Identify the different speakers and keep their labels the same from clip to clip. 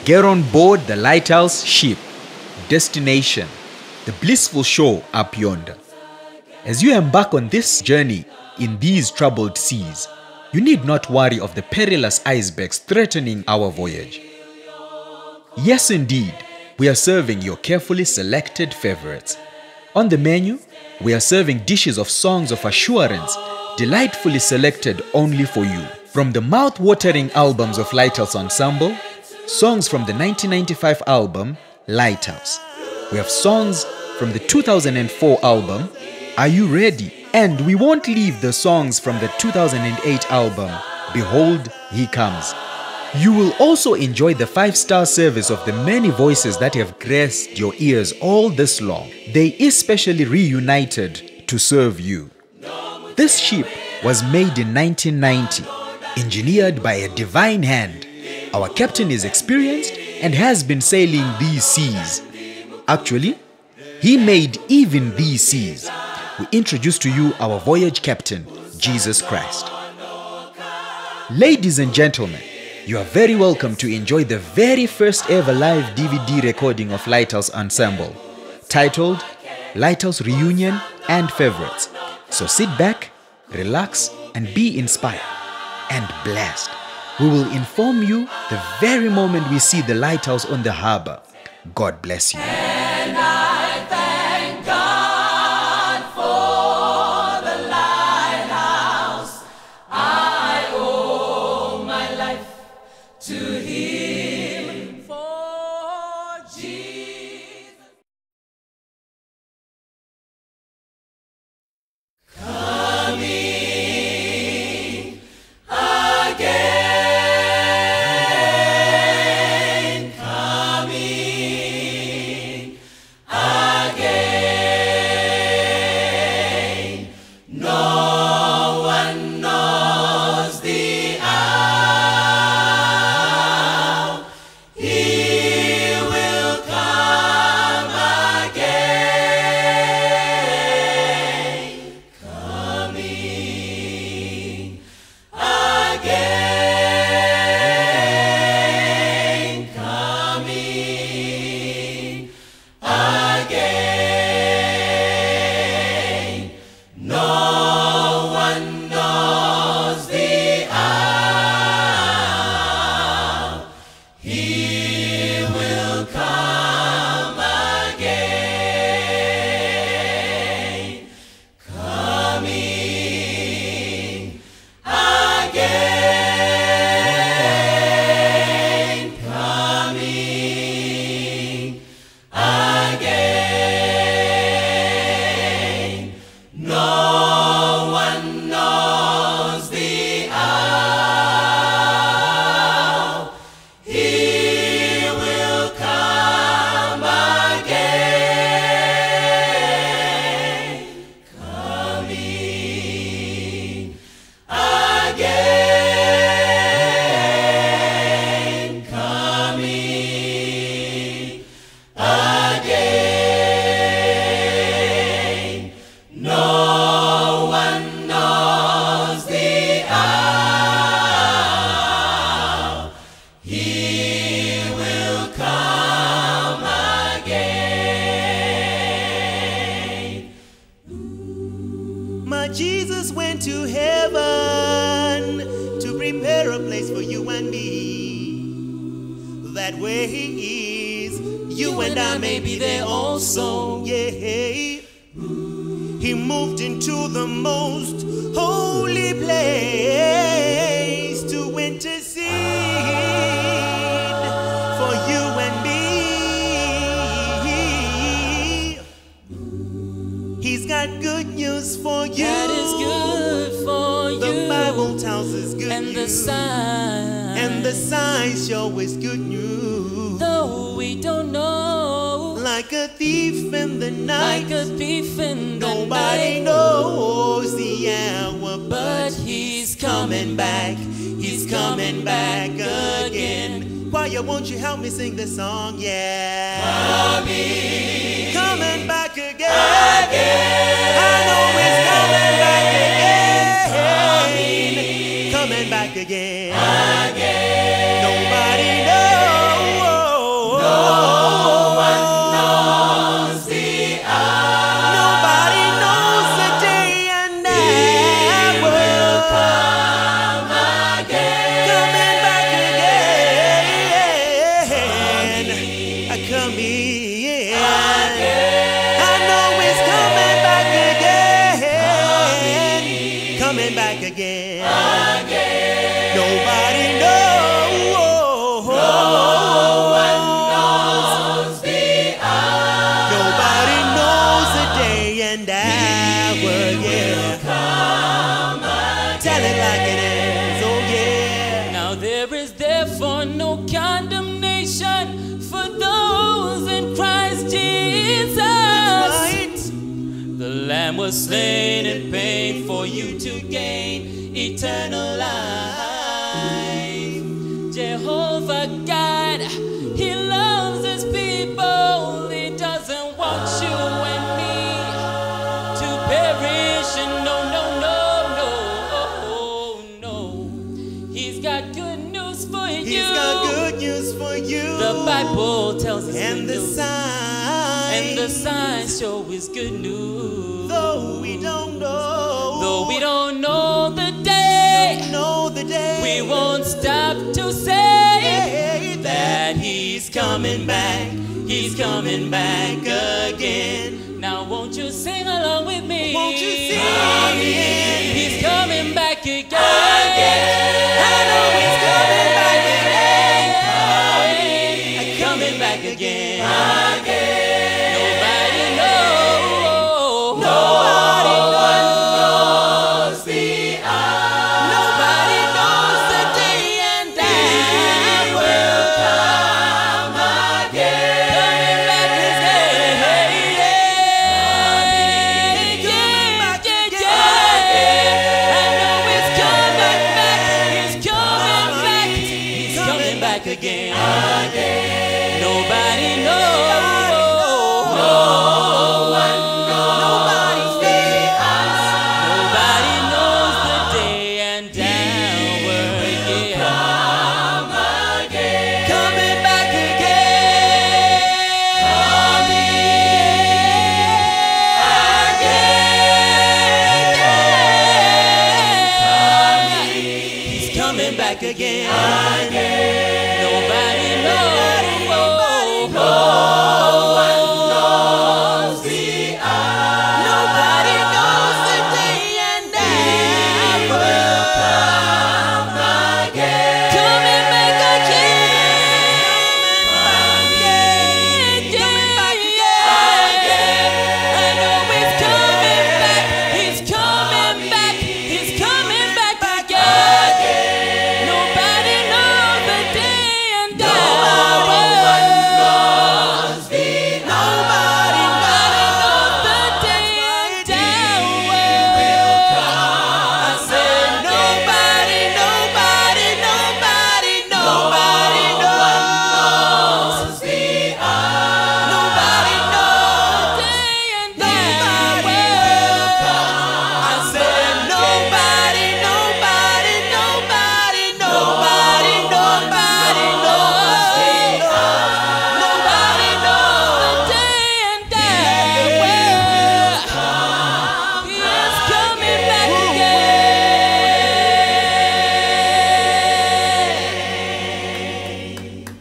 Speaker 1: Get on board the lighthouse ship. Destination: the blissful shore up yonder. As you embark on this journey in these troubled seas, you need not worry of the perilous icebergs threatening our voyage. Yes, indeed, we are serving your carefully selected favorites. On the menu, we are serving dishes of songs of assurance, delightfully selected only for you. From the mouth-watering albums of Lighthouse Ensemble, songs from the 1995 album, Lighthouse. We have songs from the 2004 album, Are You Ready? And we won't leave the songs from the 2008 album, Behold, He Comes. You will also enjoy the 5-star service of the many voices that have graced your ears all this long. They especially reunited to serve you. This ship was made in 1990, engineered by a divine hand. Our captain is experienced and has been sailing these seas. Actually, he made even these seas. We introduce to you our voyage captain, Jesus Christ. Ladies and gentlemen, you are very welcome to enjoy the very first ever live DVD recording of Lighthouse Ensemble, titled Lighthouse Reunion and Favorites. So sit back, relax, and be inspired and blessed. We will inform you the very moment we see the lighthouse on the harbor. God bless you.
Speaker 2: And I thank God for the lighthouse. I owe my life to Him for Jesus. Coming again, coming again. No one knows the hour He will come again. Coming again, coming again. No one knows the hour He will come again. Coming again, coming again. No one knows the hour He will come again. Coming again, coming again. No one knows the hour He will come again.
Speaker 3: My Jesus went to heaven to prepare a place for you and me. That way He is, you and I may be there also. Yeah. He moved into the most holy place to intercede for you and me. He's got good news for you.
Speaker 2: That is good for you.
Speaker 3: The Bible tells us good
Speaker 2: And the
Speaker 3: news.
Speaker 2: sign.
Speaker 3: And the signs show us good news.
Speaker 2: Though we don't know,
Speaker 3: Like a thief in the night.
Speaker 2: like a thief in the
Speaker 3: Nobody
Speaker 2: night.
Speaker 3: knows the hour,
Speaker 2: But He's coming back.
Speaker 3: He's coming back again. Choir, won't you help me sing this song? Yeah. Coming back again. I know He's coming back again. Coming back again. Nobody knows.
Speaker 2: was slain in pain for you to gain eternal life. Jehovah God, He loves His people. He doesn't want you and me to perish. And no, no, no, no, no. He's got good news for you.
Speaker 3: He's got good news for you.
Speaker 2: The Bible tells us
Speaker 3: And
Speaker 2: good
Speaker 3: the
Speaker 2: news.
Speaker 3: sign.
Speaker 2: And the signs show is good news.
Speaker 3: Though we don't know.
Speaker 2: Though we don't know the day,
Speaker 3: Don't know the day.
Speaker 2: we won't stop to say that He's coming back. He's coming back again. Now won't you sing along with me?
Speaker 3: Won't you sing?
Speaker 2: He's coming back again.
Speaker 3: I know He's coming back again.
Speaker 2: Coming back again. Nobody knows. Nobody knows the hour. Nobody knows the day and hour. Come again. Coming back again. Coming back again. I know He's coming back. He's coming back. He's coming back again. Nobody knows. Nobody knows the day and hour. Coming back again. He's coming back again. Nobody knows. Nobody knows the day and hour. Coming back again. I know He's coming back. He's coming back. He's coming back again. Nobody knows the day and hour. Nobody knows the day and hour. I said nobody knows the Nobody knows day and hour. I said nobody knows. Nobody knows the day and hour. He's coming back again.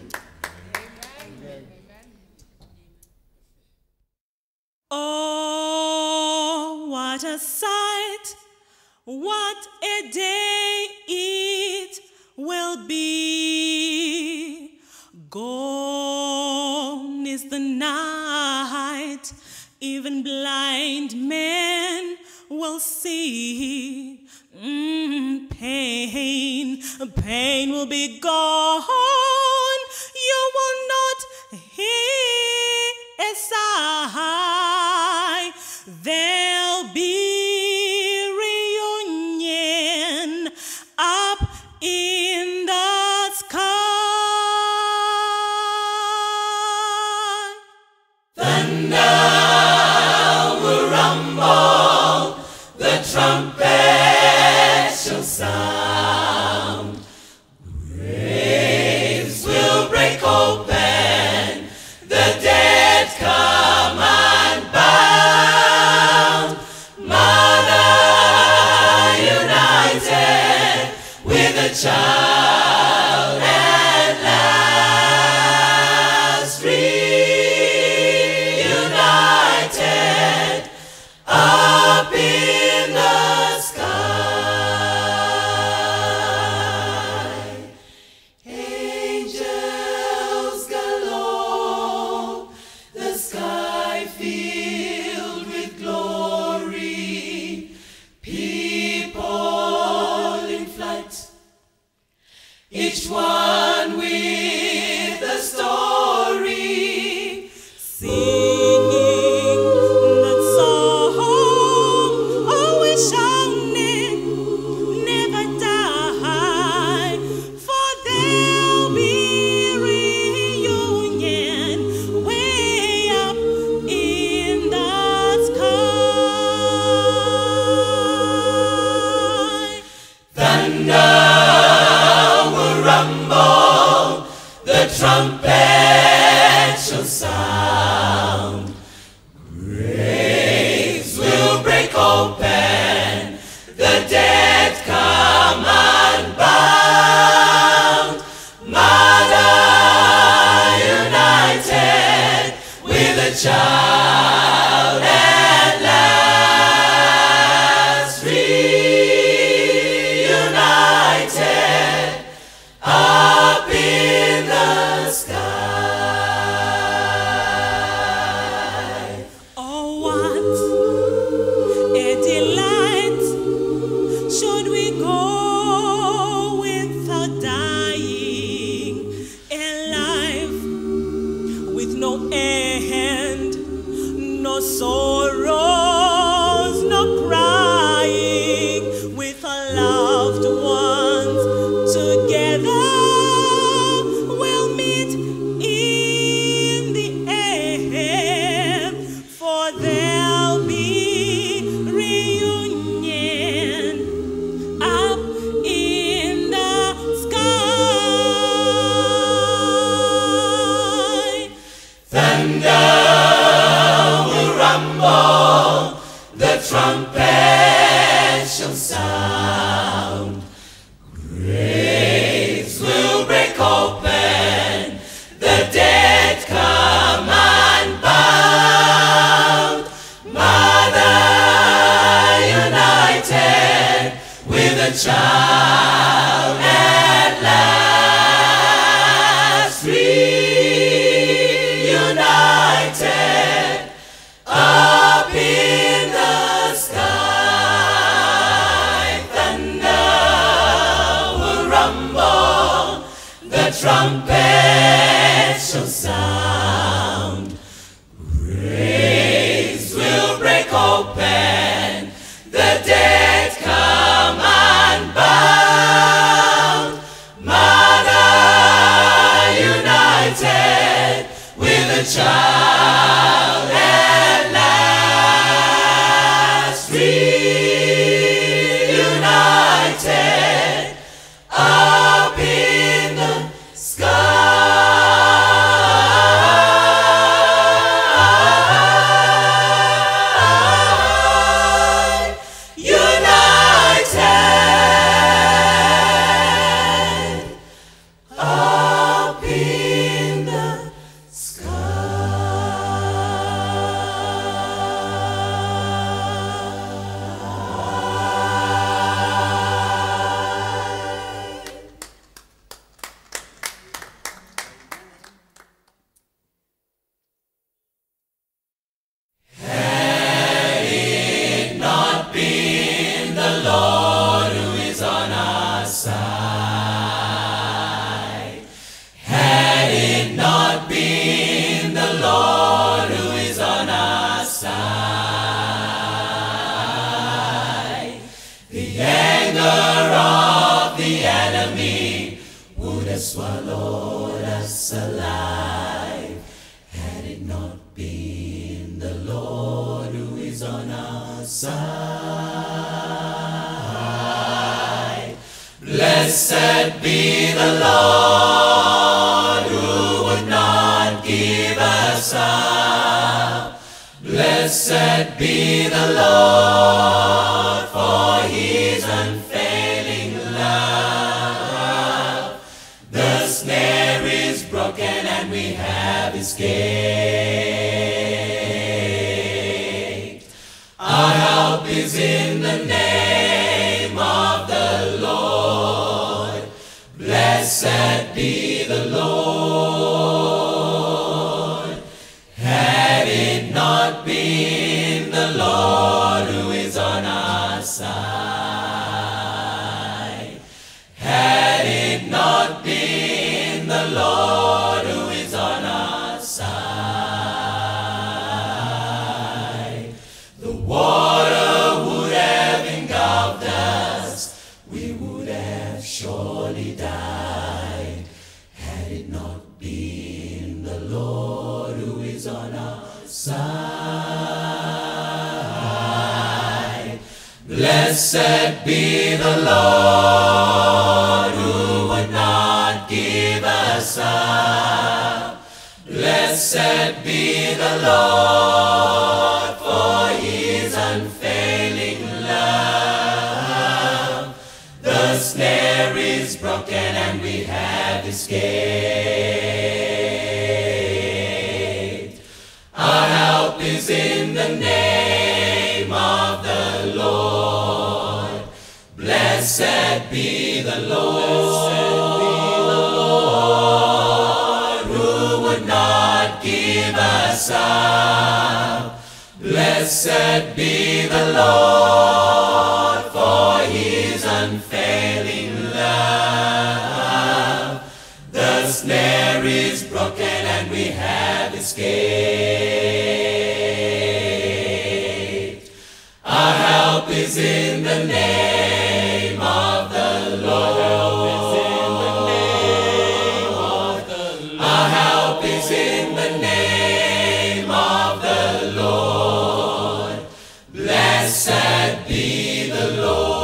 Speaker 4: Oh, what a sight, what a day it will be. Gone is the night, even blind men will see. Pain will be gone, you will not hear a sigh. There'll be reunion up in the sky.
Speaker 2: Child at last reunited up in the sky. Angels galore, the sky filled with glory, people in flight child at last reunited up in the sky.
Speaker 4: Oh, what a delight should we go without dying, alive with no end, no sorrows, no crying, with our loved ones together. We'll meet in the air, for there'll be reunion up in the sky.
Speaker 2: Thunder will rumble, the trumpet shall sound. Graves will break open, the dead come unbound. Mother united with a child at last reunited up in the sky. Thunder will rumble, the trumpet shall sound. Graves will break open, the dead come unbound. Mother united with a child at last reunited up in the sky. United up in the Had it not been the Lord who is on our side, had it not been the Lord who is on our side, the anger of the enemy would have swallowed us alive. Had it not been the Lord who is on our side. Blessed be the Lord who would not give us up. Blessed be the Lord for his unfailing love. The snare is broken and we have escaped. Our help is in the name of the Lord. Blessed be the Lord. Had it not been the Lord who is on our side, had it not been the Lord who is on our side, the water would have engulfed us, we would have surely died. Had it not been the Lord who is on our side. Blessed be the Lord who would not give us up. Blessed be the Lord for his unfailing love. The snare is broken and we have escaped. Our help help is in the name of the Lord. Blessed be the Lord, who would not give us up. Blessed be the Lord for his unfailing love. The snare is broken and we have escaped. Our help is in the name of the Lord. Our help is in the name of the Lord. Blessed be the Lord.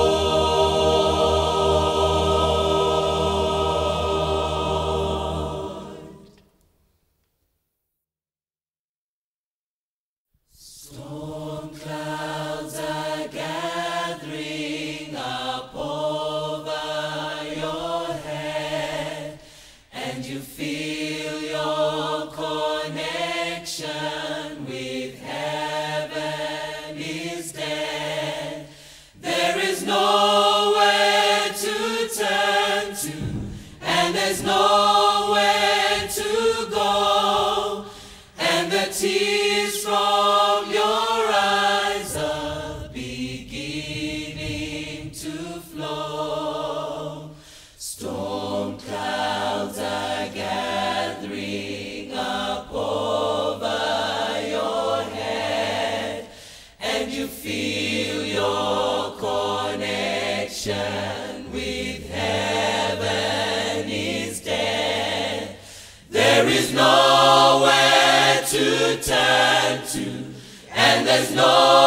Speaker 2: Storm clouds are gathering up over your head, and you feel your connection with heaven is dead. There is nowhere to turn to, and there's nowhere to go, and the tears from your eyes are beginning to flow. Storm clouds are gathering up over your head, and you feel your connection with heaven is dead. There is nowhere to turn to, and there's no